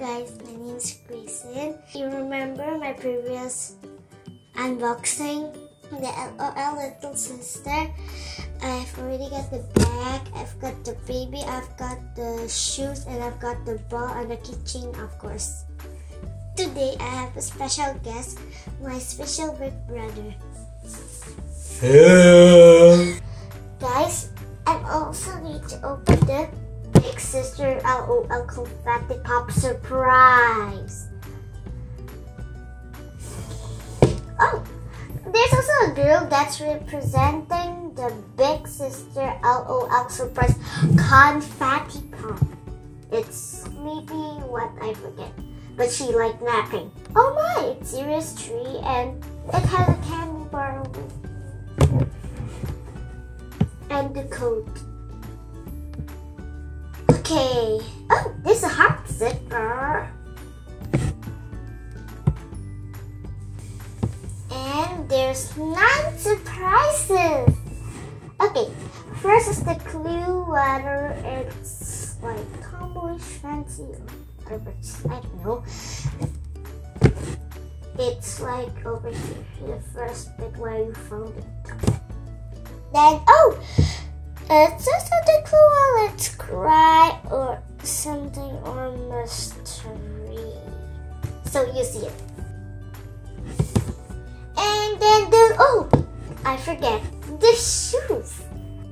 guys, my name is Grayson. You remember my previous unboxing? The LOL little sister. I've already got the bag, I've got the baby, I've got the shoes, and I've got the ball and the keychain, of course. Today I have a special guest, my special big brother. Hello. Guys, I'm also going to open the Big Sister LOL Confetti Pop Surprise. Oh, there's also a girl that's representing the Big Sister LOL Surprise Confetti Pop. It's maybe what I forget, but she like napping. Oh my, it's Series 3 and it has a candy bar over it. And the code. Okay. Oh, there's a heart zipper. And there's 9 surprises. Okay, first is the clue whether it's like tomboyish, fancy, or I don't know. It's like over here, the first bit where you found it. Then, oh, it's also the clue whether it's cry or something or mystery. So you see it. And then the, oh, I forget, the shoes.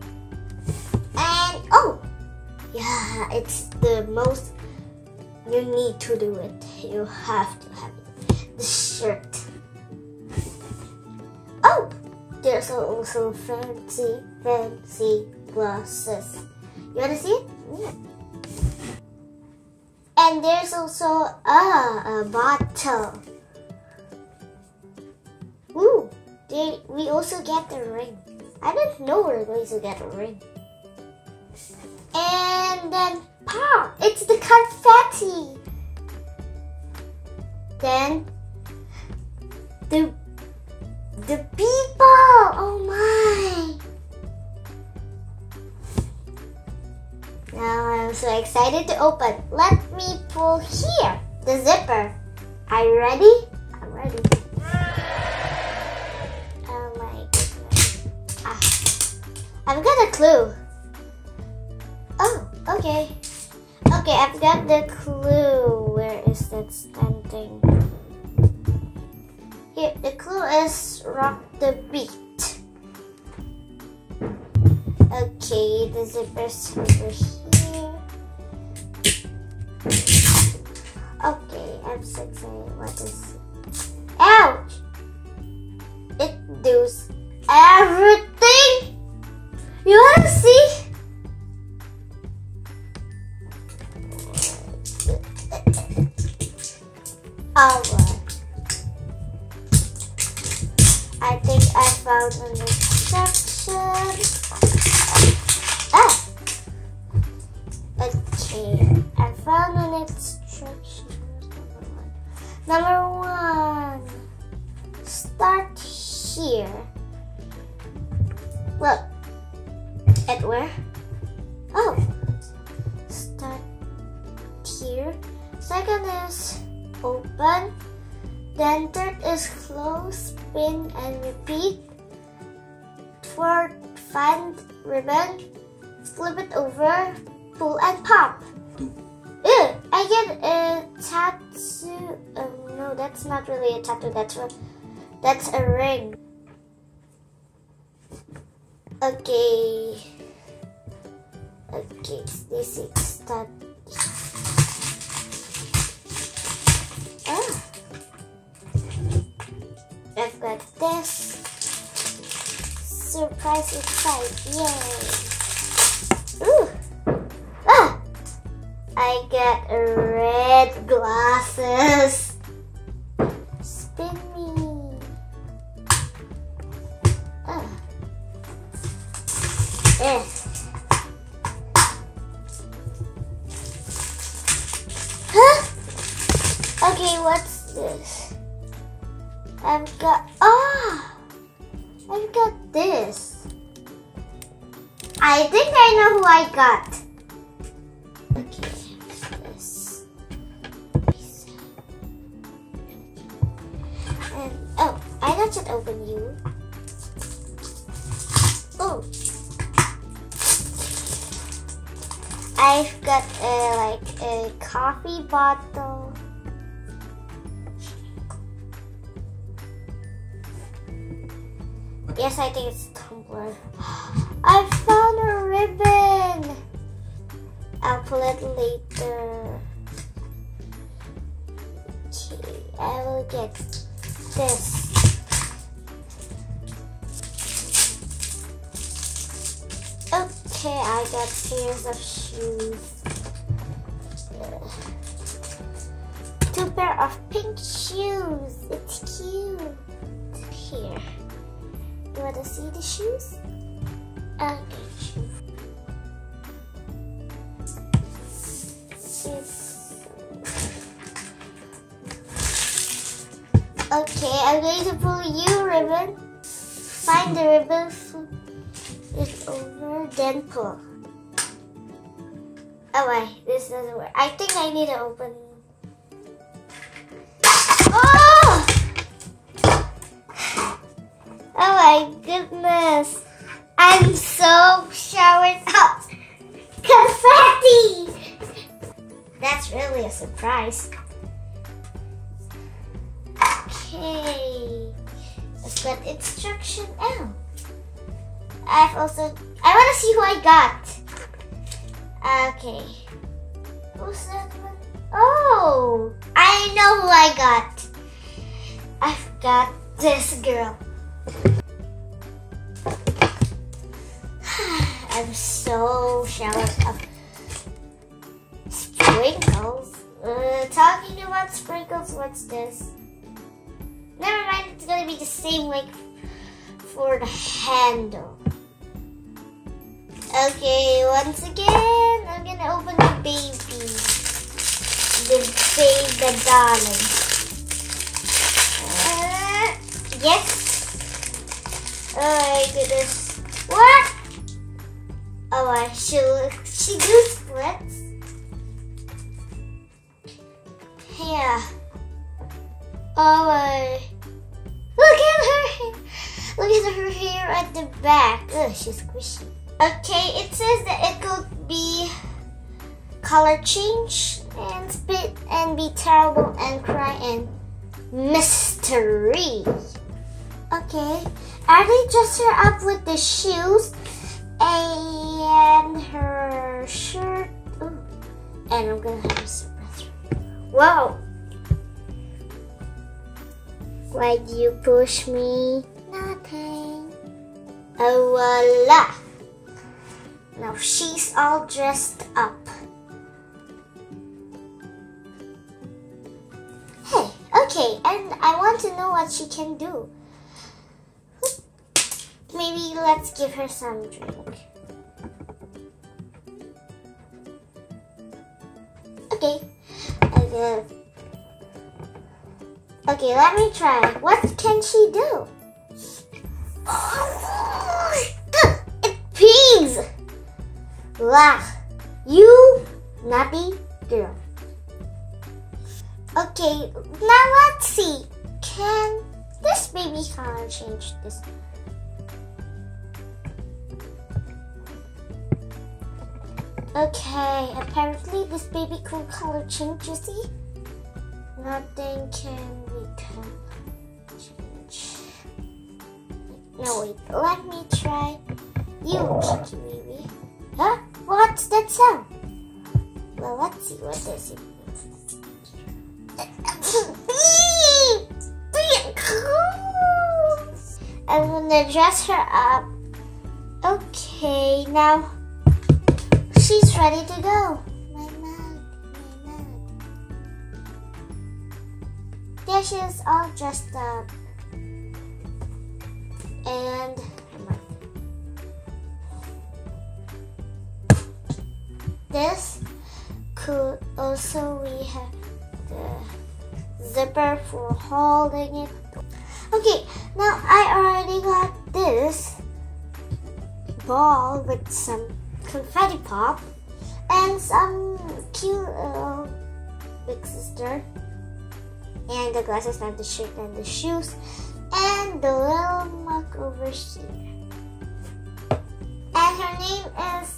And, oh, yeah, it's the most, you need to do it. You have to have it. The shirt. Oh, there's also fancy glasses. You wanna see it? Yeah. And there's also a bottle. Ooh, we also get a ring. I didn't know we were going to get a ring. And then pop! It's the confetti. Then the people! Oh my! Now I'm so excited to open. Let me pull here the zipper. Are you ready? I'm ready. Oh my goodness. I've got a clue. Oh, okay. Okay, I've got the clue. Where is that standing? Here, the clue is rock the beat. Okay, the zipper's over here. Okay, I'm so excited. What is it? Ouch! It does everything! You wanna see? Alright. I think I found an instruction. Okay, I found an instruction. Number one. Start here. Look. At where? Oh. Start here. Second is open. Then third is close, spin, and repeat. Fourth, find ribbon, flip it over, pull and pop. Ew, I get a tattoo. No, that's not really a tattoo. That's a ring. Okay. Okay, this is start. I've got this surprise inside. Yay! Ooh! Ah! I got red glasses. Spin me. Ah. Huh? Okay, what's this? I've got this. I think I know who I got. Okay, this. I should open you. Oh, I've got a coffee bottle. Yes, I think it's a tumbler. I found a ribbon. I'll pull it later. Okay, I will get this. Okay, I got pairs of shoes. 2 pair of pink shoes. It's cute. Here. You want to see the shoes? Okay, shoes. Okay, I'm going to pull you ribbon. Find the ribbon, flip it over, then pull. Oh wait, this doesn't work. I think I need to open. Oh! Oh my goodness. I'm so showered up. Confetti! That's really a surprise. Okay. Let's get instruction L. I want to see who I got. Okay. Who's that one? Oh! I know who I got. I've got this girl. I'm so showered up. Sprinkles? Talking about sprinkles, what's this? Never mind, it's gonna be the same like for the handle. Okay, once again, I'm gonna open the baby. The darling. Yes. Oh my goodness. What? Oh, she do splits. Yeah. Oh my. Look at her hair. Look at her hair at the back. Ugh, she's squishy. Okay, it says that it could be color change and spit and be terrible and cry and mystery. Okay, I already dressed her up with the shoes and her shirt. Ooh. And I'm gonna have a surprise. Wow. Why'd you push me? Nothing. Oh, voila. Now she's all dressed up. Hey, okay, and I want to know what she can do. Maybe let's give her some drink. Okay, okay, let me try. What can she do? It pees! Blah! You naughty girl. Okay, now let's see. Can this baby color change this? Okay, apparently this baby cool color change, you see? Nothing can become change. No wait, let me try you, cheeky baby. Huh? What's that sound? Well, let's see, what does it mean? I'm gonna dress her up. Okay, now she's ready to go. My mug. There she is, all dressed up. And this could also, we have the zipper for holding it. Okay, now I already got this ball with some confetti pop and some cute big sister and the glasses and the shirt and the shoes And the little mug over here. And her name is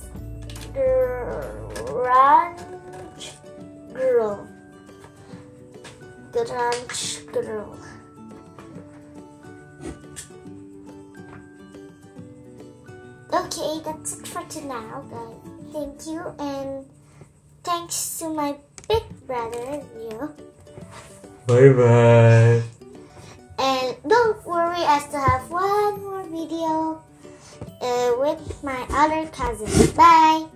Grunge Girl. Grunge Girl. Okay, that's it for now, guys. Thank you, and thanks to my big brother, you. Bye-bye. And don't worry, I still have one more video with my other cousin. Bye!